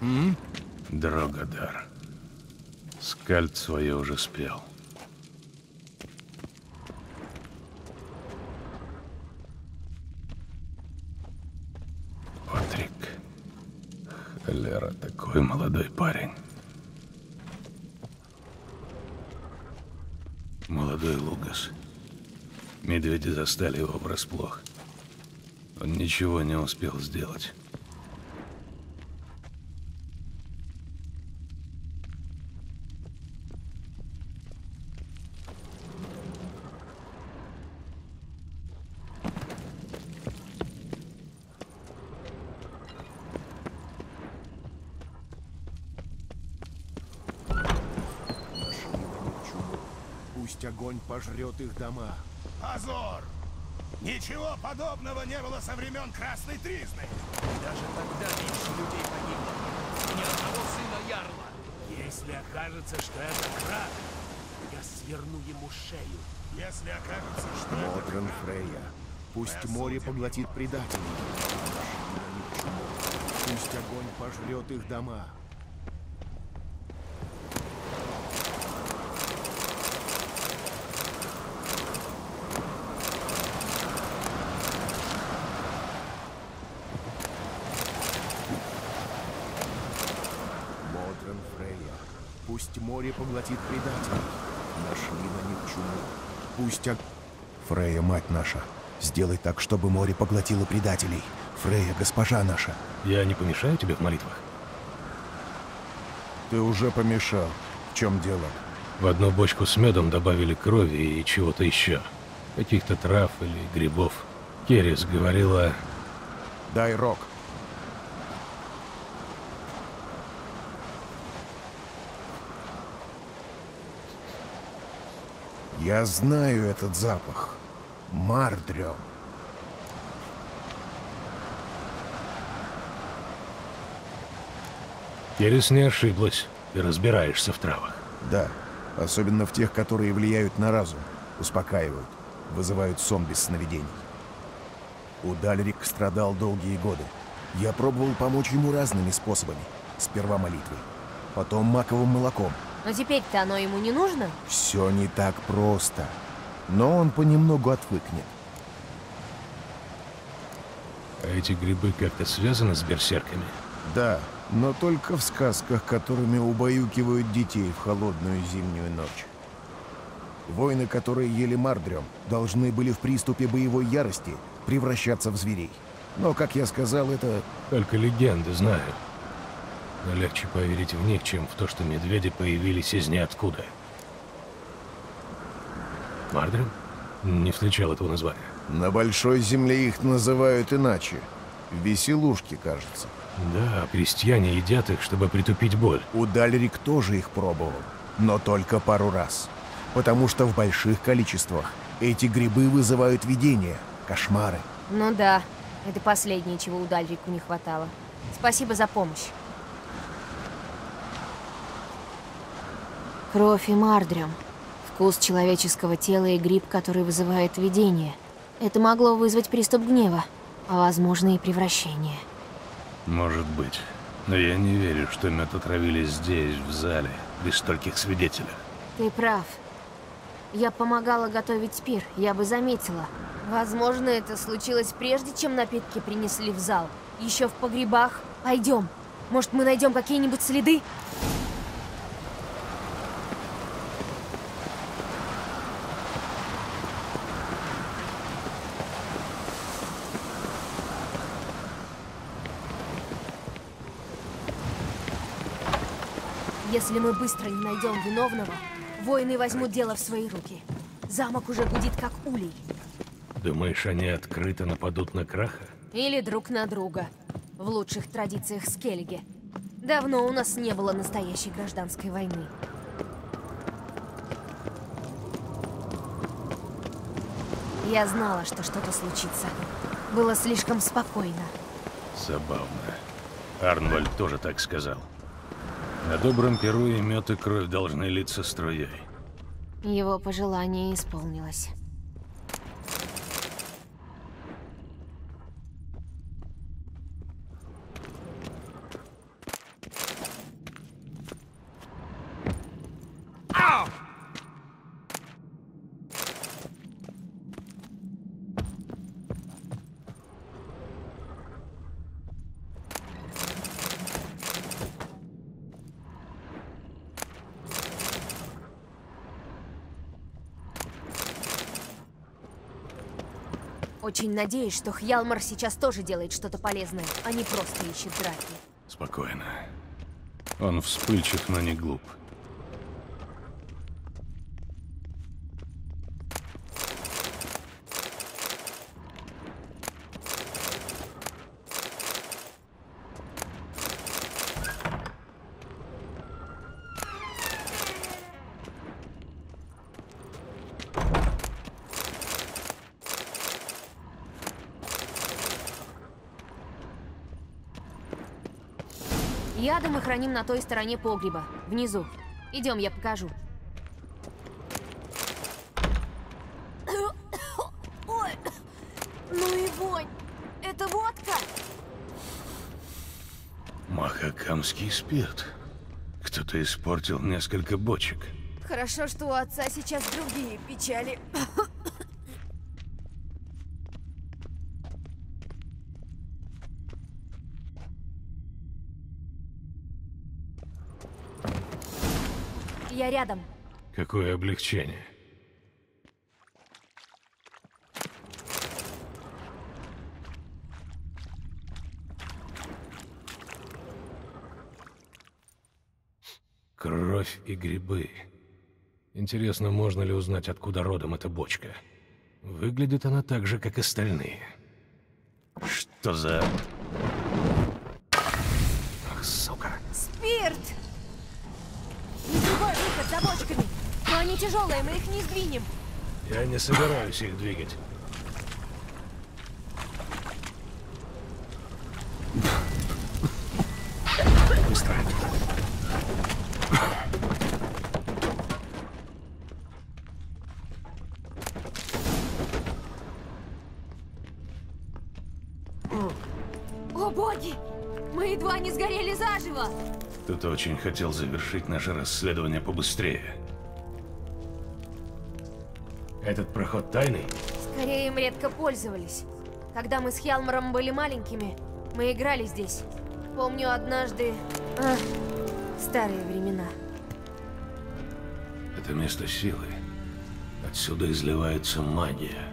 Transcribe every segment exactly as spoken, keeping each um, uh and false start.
М? Дрогодар. Скальд свое уже спел. Патрик. Холера, такой молодой парень. Молодой Лугас. Медведи застали его врасплох. Он ничего не успел сделать. Пусть огонь пожрет их дома. Позор! Ничего подобного не было со времен Красной Тризны. Даже тогда меньше людей погибло. Ни одного сына Ярла. Если окажется, что это Крак, я сверну ему шею. Если окажется, что Модрен Фрейя. Пусть море поглотит предателей. Пусть огонь пожрет их дома. Модрен Фрейя. Пусть море поглотит предателей. Нашли на них чуму. Пусть ог... Фрейя, мать наша, сделай так, чтобы море поглотило предателей. Фрейя, госпожа наша. Я не помешаю тебе в молитвах? Ты уже помешал. В чем дело? В одну бочку с медом добавили крови и чего-то еще. Каких-то трав или грибов. Керрис говорила... Дай рог. Я знаю этот запах. Мардрём. Керрис не ошиблась. Ты разбираешься в травах. Да, особенно в тех, которые влияют на разум, успокаивают, вызывают сон без сновидений. Удальрик страдал долгие годы. Я пробовал помочь ему разными способами. Сперва молитвой, потом маковым молоком. Но теперь-то оно ему не нужно? Все не так просто. Но он понемногу отвыкнет. А эти грибы как-то связаны с берсерками? Да, но только в сказках, которыми убаюкивают детей в холодную зимнюю ночь. Воины, которые ели мардрём, должны были в приступе боевой ярости превращаться в зверей. Но, как я сказал, это... Только легенды знаю. Но легче поверить в них, чем в то, что медведи появились из ниоткуда. Мардрем? Не встречал этого названия. На Большой Земле их называют иначе. Веселушки, кажется. Да, крестьяне едят их, чтобы притупить боль. Удальрик тоже их пробовал, но только пару раз. Потому что в больших количествах эти грибы вызывают видения, кошмары. Ну да, это последнее, чего Удальрику не хватало. Спасибо за помощь. Кровь и мардрем. Вкус человеческого тела и гриб, который вызывает видение. Это могло вызвать приступ гнева, а возможно и превращение. Может быть. Но я не верю, что мед отравили здесь, в зале, при стольких свидетелях. Ты прав. Я помогала готовить пир, я бы заметила. Возможно, это случилось прежде, чем напитки принесли в зал. Еще в погребах. Пойдем. Может, мы найдем какие-нибудь следы? Если мы быстро не найдем виновного, воины возьмут дело в свои руки. Замок уже гудит, как улей. Думаешь, они открыто нападут на Краха? Или друг на друга. В лучших традициях Скеллиги. Давно у нас не было настоящей гражданской войны. Я знала, что что-то случится. Было слишком спокойно. Забавно. Арнвальд тоже так сказал. На добром перу и мед, и кровь должны литься струей. Его пожелание исполнилось. Очень надеюсь, что Хьялмар сейчас тоже делает что-то полезное, а не просто ищет драки. Спокойно. Он вспыльчив, но не глуп. Яды мы храним на той стороне погреба, внизу. Идем, я покажу. Ой, ну и вонь! Это водка! Махакамский спирт. Кто-то испортил несколько бочек. Хорошо, что у отца сейчас другие печали. Я рядом. Какое облегчение. Кровь и грибы. Интересно, можно ли узнать, откуда родом эта бочка? Выглядит она так же, как остальные. Что за... Ах, сука. Спирт! Есть другой выход за бочками. Но они тяжелые, мы их не сдвинем. Я не собираюсь их двигать. Быстро. О боги! Мы едва не сгорели заживо! Кто-то очень хотел завершить наше расследование побыстрее. Этот проход тайный? Скорее, им редко пользовались. Когда мы с Хьялмаром были маленькими, мы играли здесь. Помню однажды... Ах, старые времена. Это место силы. Отсюда изливается магия.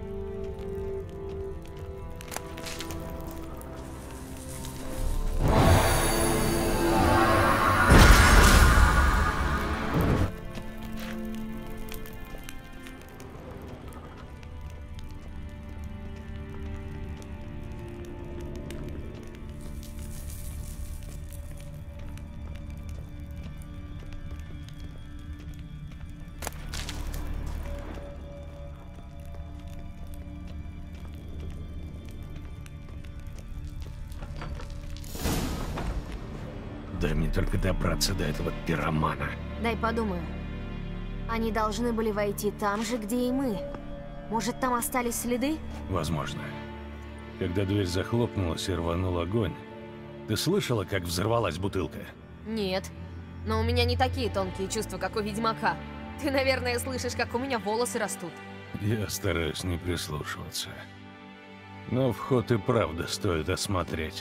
Дай мне только добраться до этого пиромана. Дай подумаю. Они должны были войти там же, где и мы. Может, там остались следы? Возможно. Когда дверь захлопнулась и рванул огонь, ты слышала, как взорвалась бутылка? Нет. Но у меня не такие тонкие чувства, как у ведьмака. Ты, наверное, слышишь, как у меня волосы растут. Я стараюсь не прислушиваться. Но вход и правда стоит осмотреть.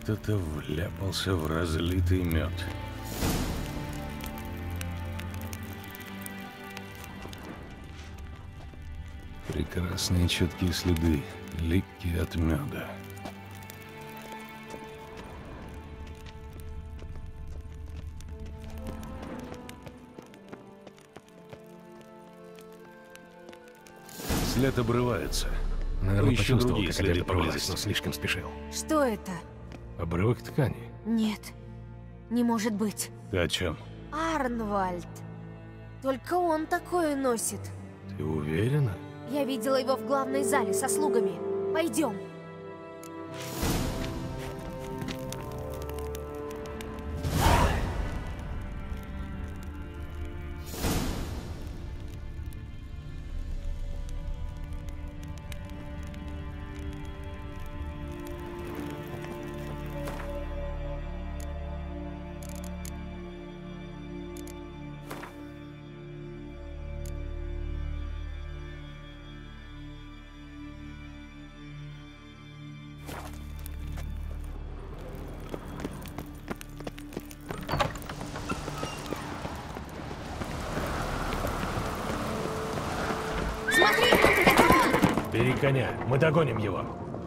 Кто-то вляпался в разлитый мед. Прекрасные четкие следы, липкие от меда. След обрывается. Наверное, Поищу почувствовал, другие как следы одежда порвалась, поблизости. но слишком спешил. Что это? Обрывок ткани. Нет, не может быть. Ты о чем? Арнвальд. Только он такое носит. Ты уверена? Я видела его в главной зале со слугами. Пойдем. Смотри, это он! Бери коня, мы догоним его.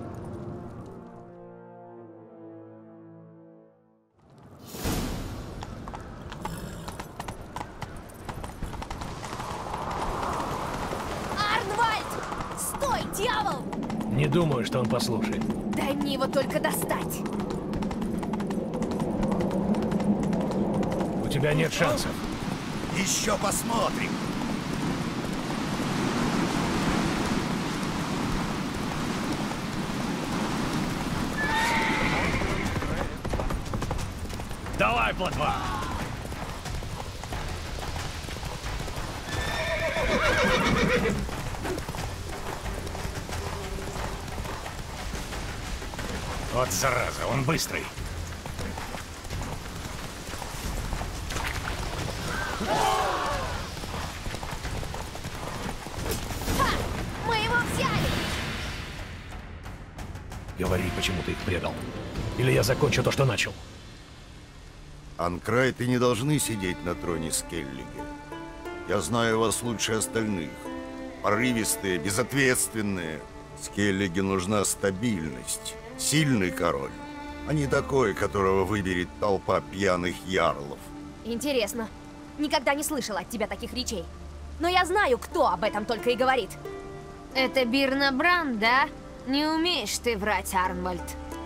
Арнвальд! Стой, дьявол! Не думаю, что он послушает. Дай мне его только достать. У тебя нет шансов. Еще посмотрим. Давай, плотва! Вот зараза, он быстрый. Ха! Мы его взяли! Говори, почему ты их предал. Или я закончу то, что начал. Анкрайты не должны сидеть на троне Скеллиги. Я знаю вас лучше остальных. Порывистые, безответственные. Скеллиге нужна стабильность. Сильный король, а не такой, которого выберет толпа пьяных ярлов. Интересно. Никогда не слышала от тебя таких речей. Но я знаю, кто об этом только и говорит. Это Бирна Бран, да? Не умеешь ты врать, Арнвальд.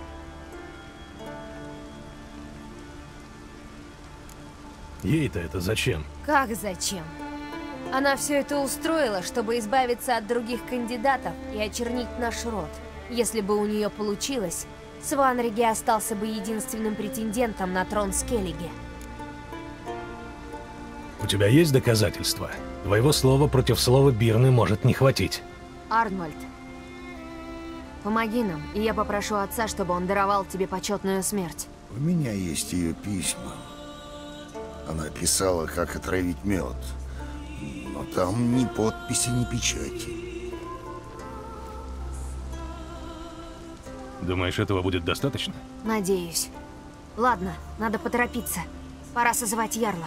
Ей-то это зачем? Как зачем? Она все это устроила, чтобы избавиться от других кандидатов и очернить наш род. Если бы у нее получилось, Сванриги остался бы единственным претендентом на трон Скеллиги. У тебя есть доказательства? Твоего слова против слова Бирны может не хватить. Арнвальд, помоги нам, и я попрошу отца, чтобы он даровал тебе почетную смерть. У меня есть ее письма. Она писала, как отравить мед. Но там ни подписи, ни печати. Думаешь, этого будет достаточно? Надеюсь. Ладно, надо поторопиться. Пора созывать ярлов.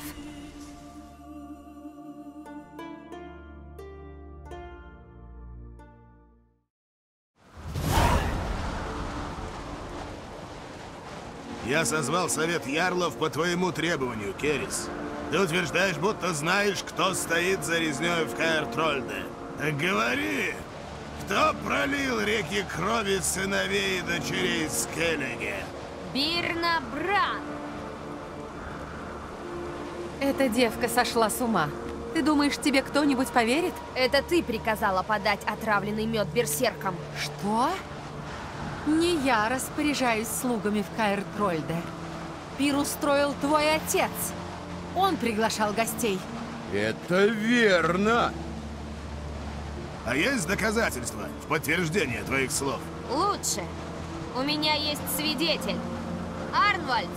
Я созвал совет ярлов по твоему требованию, Керрис. Ты утверждаешь, будто знаешь, кто стоит за резнёй в Каэр-Трольде. Так говори, кто пролил реки крови сыновей и дочерей Скеллиги? Бирна Бран! Эта девка сошла с ума. Ты думаешь, тебе кто-нибудь поверит? Это ты приказала подать отравленный мед берсеркам. Что? Не я распоряжаюсь слугами в Каэр-Трольде. Пир устроил твой отец. Он приглашал гостей. Это верно! А есть доказательства в подтверждение твоих слов? Лучше. У меня есть свидетель. Арнвальд!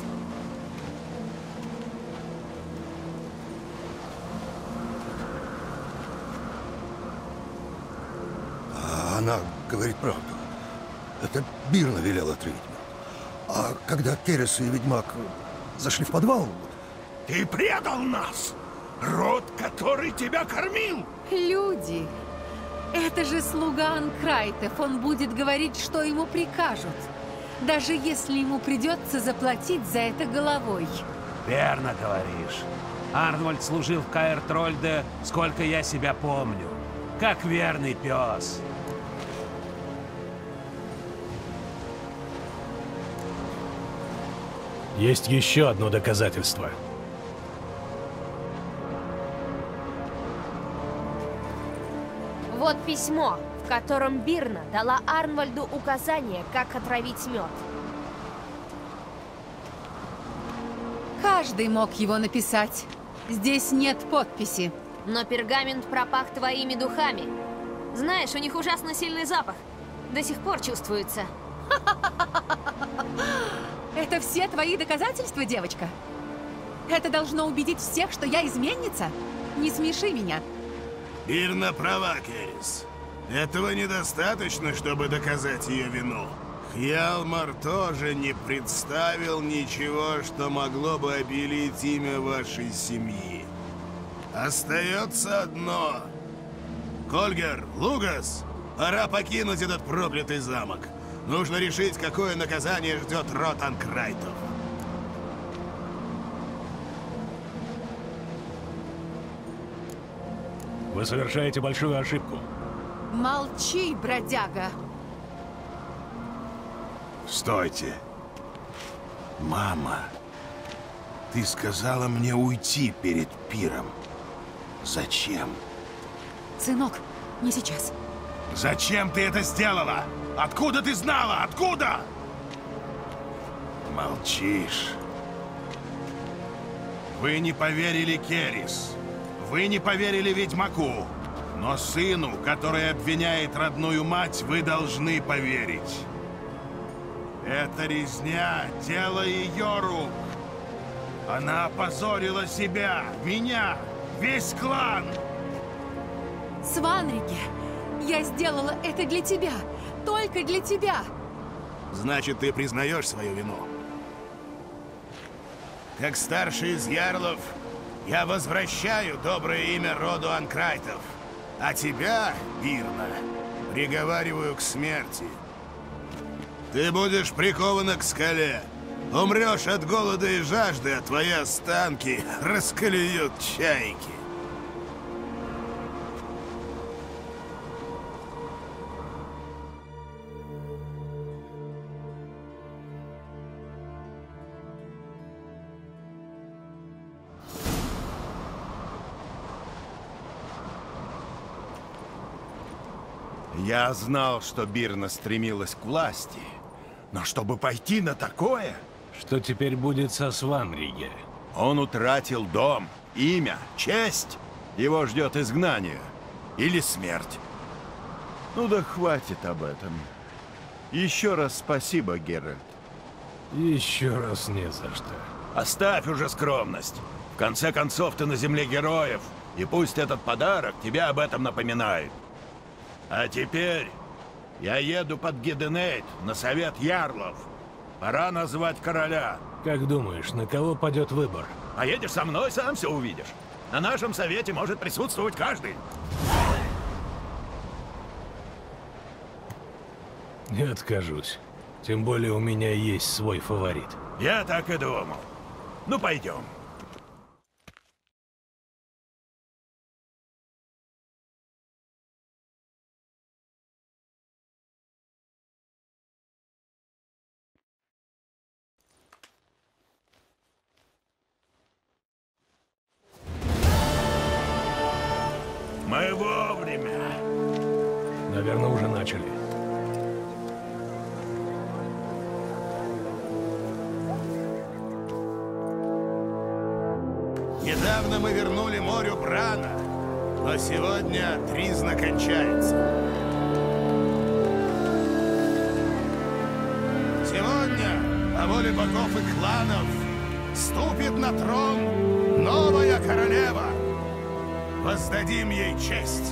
А она говорит правду. Это Бирна велела отравить. А когда Керрис и ведьмак зашли в подвал... Ты предал нас! Род, который тебя кормил! Люди! Это же слуга Анкрайтов. Он будет говорить, что ему прикажут. Даже если ему придется заплатить за это головой. Верно говоришь. Арнвальд служил в Каэр-Трольде, сколько я себя помню. Как верный пес. Есть еще одно доказательство. Вот письмо, в котором Бирна дала Арнвальду указание, как отравить мед. Каждый мог его написать. Здесь нет подписи. Но пергамент пропах твоими духами. Знаешь, у них ужасно сильный запах. До сих пор чувствуется. Это все твои доказательства, девочка? Это должно убедить всех, что я изменница? Не смеши меня. Бирна права, Керрис. Этого недостаточно, чтобы доказать ее вину. Хьялмар тоже не представил ничего, что могло бы обелить имя вашей семьи. Остается одно. Кольгер, Лугас, пора покинуть этот проклятый замок. Нужно решить, какое наказание ждет род Анкрайтов. Вы совершаете большую ошибку. Молчи, бродяга. Стойте. Мама, ты сказала мне уйти перед пиром. Зачем? Сынок, не сейчас. Зачем ты это сделала? Откуда ты знала? Откуда? Молчишь. Вы не поверили Керрис. Вы не поверили ведьмаку. Но сыну, который обвиняет родную мать, вы должны поверить. Это резня, дело ее рук. Она опозорила себя, меня, весь клан. Сванрике, я сделала это для тебя. Только для тебя. Значит, ты признаешь свою вину? Как старший из ярлов, я возвращаю доброе имя роду Анкрайтов. А тебя, Бирна, приговариваю к смерти. Ты будешь прикована к скале. Умрешь от голода и жажды, а твои останки расколеют чайки. Я знал, что Бирна стремилась к власти, но чтобы пойти на такое... Что теперь будет со Сванриге? Он утратил дом, имя, честь. Его ждет изгнание или смерть. Ну да хватит об этом. Еще раз спасибо, Геральт. Еще раз не за что. Оставь уже скромность. В конце концов, ты на земле героев, и пусть этот подарок тебя об этом напоминает. А теперь я еду под Гиденейт на совет ярлов. Пора назвать короля. Как думаешь, на кого падет выбор? Поедешь со мной, сам все увидишь. На нашем совете может присутствовать каждый. Не откажусь. Тем более у меня есть свой фаворит. Я так и думал. Ну, пойдем. Мы вовремя. Наверное, уже начали. Недавно мы вернули морю Брана, но сегодня тризна кончается. Сегодня, по воле богов и кланов, ступит на трон новая королева. Воздадим ей честь.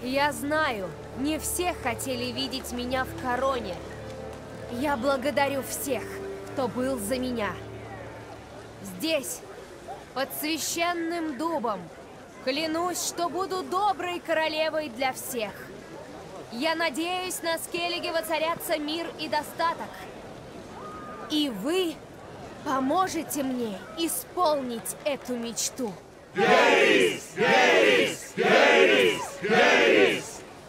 Я знаю, не все хотели видеть меня в короне. Я благодарю всех, кто был за меня. Здесь, под священным дубом, клянусь, что буду доброй королевой для всех. Я надеюсь, на Скеллиге воцарятся мир и достаток. И вы поможете мне исполнить эту мечту. Керрис! Керрис! Керрис! Керрис!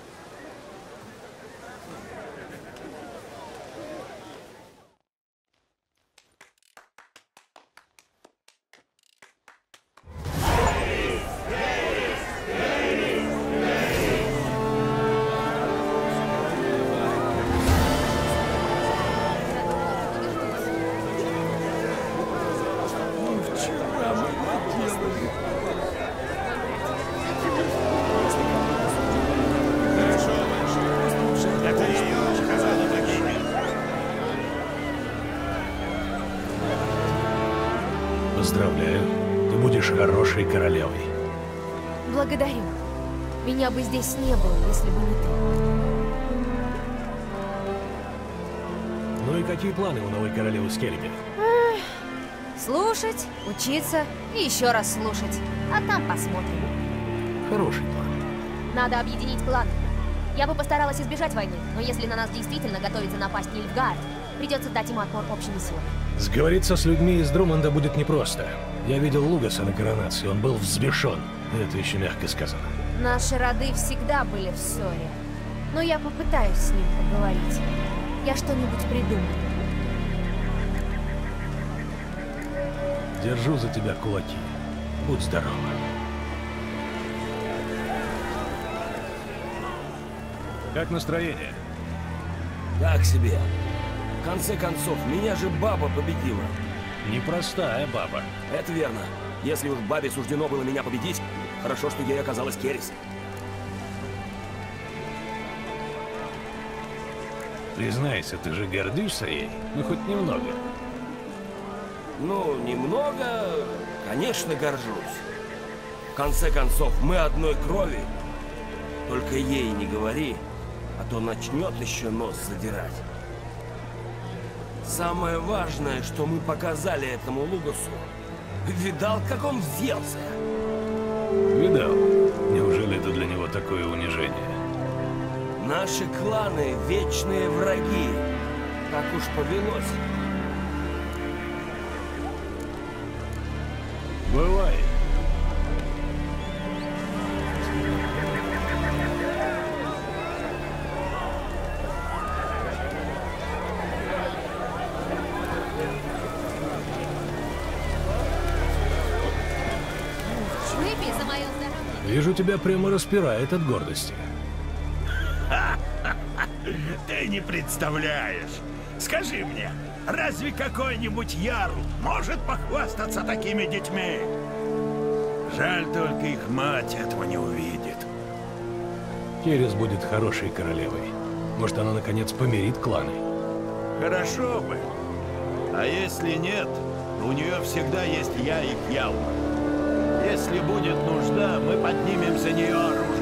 Поздравляю, ты будешь хорошей королевой. Благодарю. Меня бы здесь не было, если бы не ты. Ну и какие планы у новой королевы Скеллига? Слушать, учиться и еще раз слушать. А там посмотрим. Хороший план. Надо объединить клан. Я бы постаралась избежать войны, но если на нас действительно готовится напасть Нильфгаард, придется дать ему отпор общими силами. Сговориться с людьми из Друмонда будет непросто. Я видел Лугаса на коронации, он был взбешен. Это еще мягко сказано. Наши роды всегда были в ссоре. Но я попытаюсь с ним поговорить. Я что-нибудь придумаю. Держу за тебя кулаки. Будь здорова. Как настроение? Так себе. В конце концов, меня же баба победила. Непростая баба. Это верно. Если уж бабе суждено было меня победить, хорошо, что ей оказалась Керрис. Признайся, ты же гордишься ей? Ну, хоть немного. Ну, немного, конечно, горжусь. В конце концов, мы одной крови. Только ей не говори, а то начнет еще нос задирать. Самое важное, что мы показали этому Лугасу. Видал, как он взъелся? Видал. Неужели это для него такое унижение? Наши кланы — вечные враги. Так уж повелось. Бывай. Выпей за мое здоровье. Вижу, тебя прямо распирает от гордости. Ты не представляешь. Скажи мне, разве какой-нибудь ярл может похвастаться такими детьми? Жаль, только их мать этого не увидит. Керрис будет хорошей королевой. Может, она наконец помирит кланы. Хорошо бы. А если нет, у нее всегда есть я и Хьялмар. Если будет нужда, мы поднимем за нее оружие.